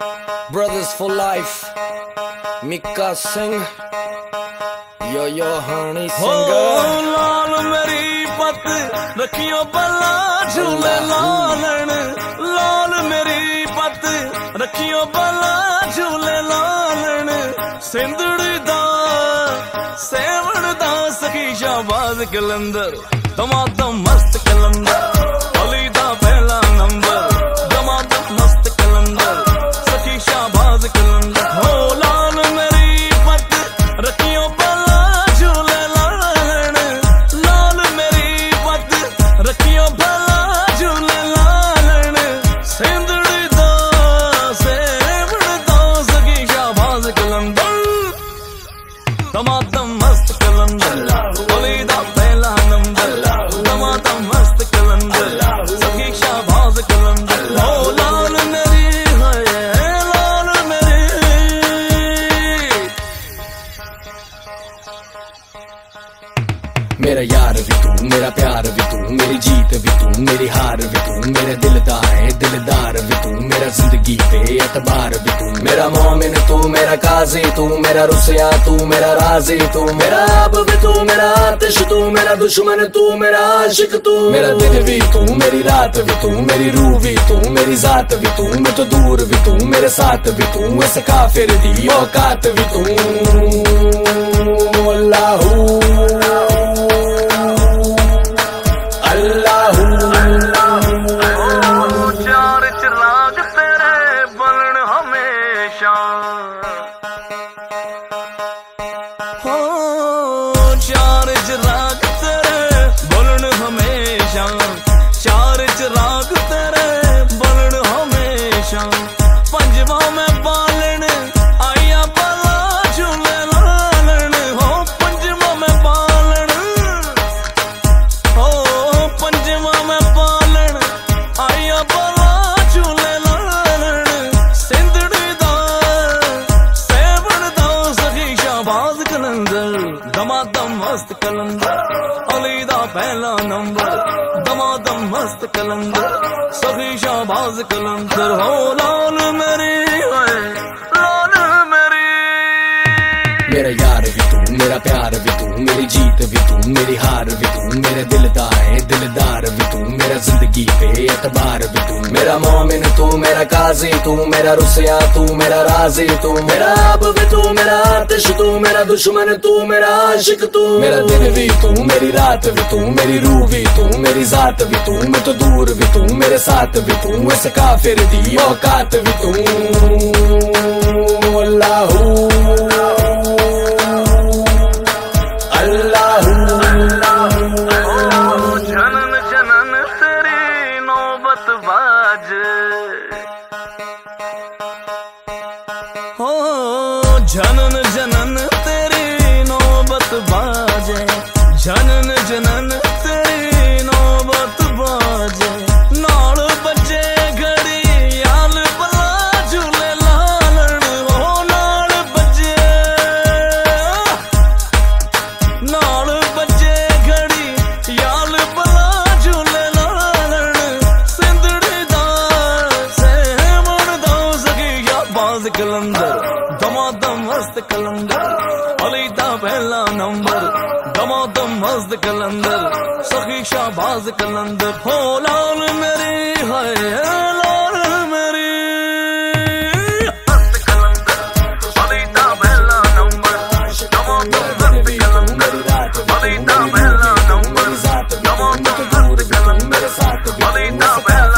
Brothers for life, Mika Singh, yo honey singer. लाल मेरी पत रखियो बला झूले लालन, लाल मेरी पत रखियो बला झूले लालन। सिंधड़ी दा सेवण दा सखी शाहबाज कलंदर, दमादम मस्त कलंदर, अली दा पहला नंबर, दमादम मस्त कलंदर, सखी शाहबाज कलंदर। हो लाल मेरी पत रखियो बला झूले लालन, लाल मेरी पत रखियो बला झूले लालन। सिंधड़ी दा सेवण दा सखी शाहबाज कलंदर, दमादम मस्त कलंदर, अली दा पहला नंबर, दमादम मस्त कलंदर, सखी शाहबाज कलंदर। हो लाल मेरी है लाल मेरी, मेरा यार भी तू, मेरा प्यार भी तू, मेरी जीत भी तू, मेरी हार भी तू, मेरा दिलदा है दिलदार भी तू, मेरा जिंदगी पे एतबार भी तू, मेरा मोमिन तू, मेरा काजी तू, मेरा रुसया तू, मेरा राजी तू, मेरा अब भी तू, मेरा आतिश तू, मेरा दुश्मन तू, मेरा आशिक तू, मेरा दिन भी तू, मेरी रात भी तू, मेरी रूह भी तू, मेरी जात भी तू, मैं तो दूर भी तू, मेरे साथ भी तू, इस काफिर दी औकात भी तू। अल्लाहू चार चिराग तेरे बलन हमेशा, हो चार चिराग तेरे बलन हमेशा, चार चिराग तेरे बलन हमेशा। पंजवा में बालन आया बला झूले लालन, हो पंजवा में बालन, हो पंजवा में बालन आया बला झूले लालन। सिंधड़ी दा सेवण दा सखी शाहबाज कलंदर, दमादम मस्त कलंदर, अली दा पहला नंबर, दमादम मस्त कलंदर, सखी शाहबाज कलंदर। हो लाल मेरी है लाल मेरी, मेरा यार भी तू, मेरा प्यार भी तू, मेरी जीत भी तू, मेरी हार भी तू, मेरा दिलदा है दिलदार भी तू, मेरा जिंदगी पे एतबार भी तू, मेरा मोमिन तू, मेरा काजी तू, मेरा रुसया तू, मेरा राजी तू, मेरा अब भी तू, मेरा आतिश तू, मेरा दुश्मन तू, मेरा आशिक तू, मेरा दिन भी तू, मेरी रात भी तू, मेरी रूह भी तू, मेरी जात भी तू, मैं तो दूर भी तू, मेरे साथ भी तू, इस काफिर दी औकात भी तू। अल्लाहू जनन जनन तेरी नौबत बाजे, हो जनन जनन तेरी नौबत बाजे, जनन जनन तेरी नौबत बाजे। नाल बजे घड़ी याल बला झूले लालन, हो नाल बजे नाल बजे घड़ी याल बला झूले लालन। सिंधड़ी दा सेवण दा सखी शाहबाज कलंदर, दमादम मस्त कलंदर, अली दा पहला नंबर, दमादम मस्त कलंदर, सखी शाहबाज कलंदर। हो लाल मेरी है लाल मेरी, मस्त कलंदर, अली दा पहला नंबर, दमादम मस्त कलंदर, अली दा पहला नंबर, दमादम मस्त कलंदर, अली दा पहला